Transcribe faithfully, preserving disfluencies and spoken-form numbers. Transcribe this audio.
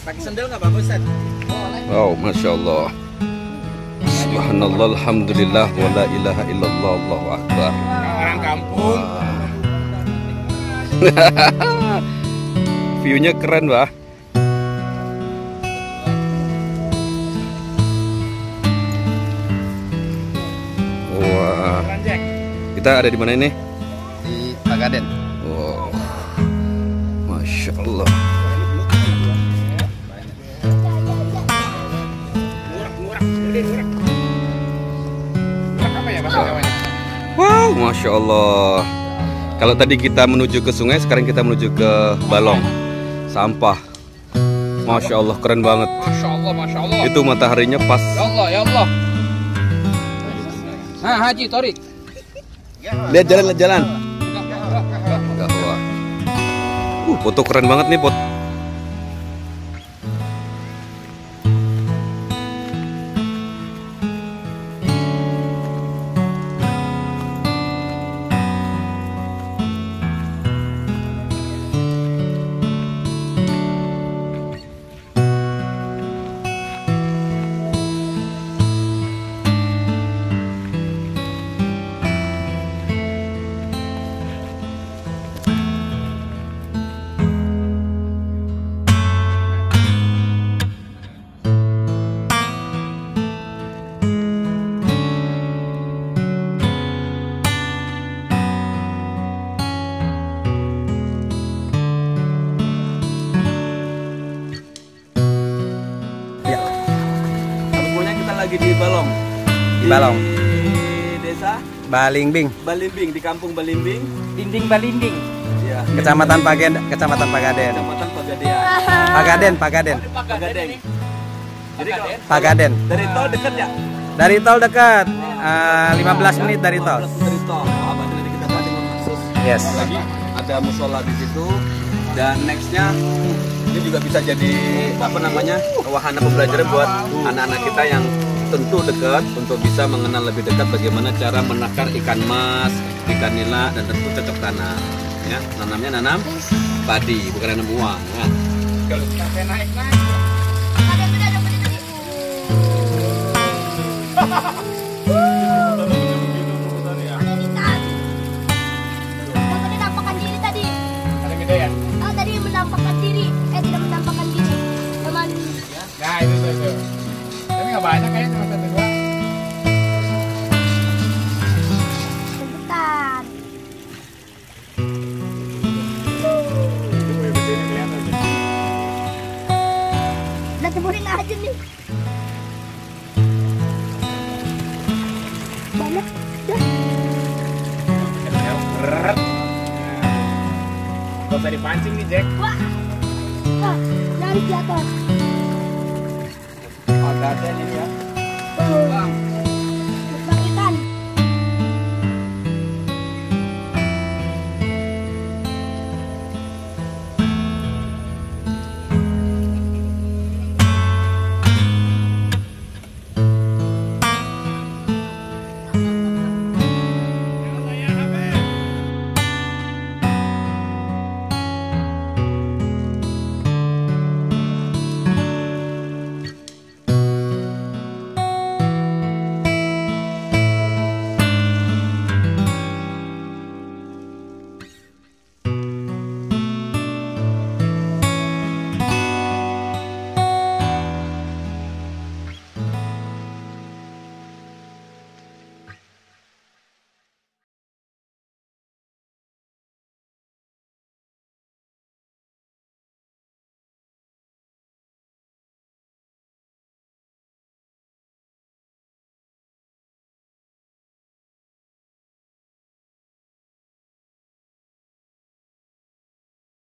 Pakai sendal nggak apa-apa, Ustaz? Wow, masya Allah. Subhanallah, alhamdulillah, wa la ilaha illallah, Allahu akbar. Orang kampung. View-nya keren, Bah. Wah. Kita ada di mana ini? Di Pagaden. Wow. Masya Allah. Wow, masya Allah. Kalau tadi kita menuju ke sungai, sekarang kita menuju ke balong sampah. Masya Allah, keren banget. Masya Allah, Masya Allah. Itu mataharinya pas. Ya Allah, ya Allah. Nah, Haji, Torik. Lihat jalan, lihat jalan. Wah. Uh, foto keren banget nih, Pot. Lagi di Balong. Di Balong. Di desa Balimbing. Balimbing, di kampung Balimbing. Dinding balinding. Ya. Kecamatan Pagaden, Kecamatan Pagaden. Kecamatan Pagaden. Pagaden, Pagaden. Pagaden. Jadi kalau Pagaden. dari tol dekat ya? Dari tol dekat. Uh, lima belas menit dari tol. Dari tol. Apa nanti kita paling masuk. Yes. Lagi ada musola di situ dan nextnya ini juga bisa jadi apa namanya wahana pembelajaran buat anak-anak kita yang tentu dekat untuk bisa mengenal lebih dekat bagaimana cara menakar ikan mas, ikan nila dan tentu cocok tanam. Ya, nanamnya nanam padi, bukan nanam uang. Ya. Kalau sampai naik naik. Ada beda ada beda tadi. Ada di tas. Yang tadi nampakkan diri tadi. Ada beda ya? Ah tadi menampakkan diri. Eh tidak menampakkan diri. Teman. Nah itu tuh itu. Tapi nggak banyak kayaknya cuma satu dua. Sebentar. Udah ceburin aja nih. Banyak. Berat. Gak usah dipancing nih Jack. Wah. Wah, dari jatuh.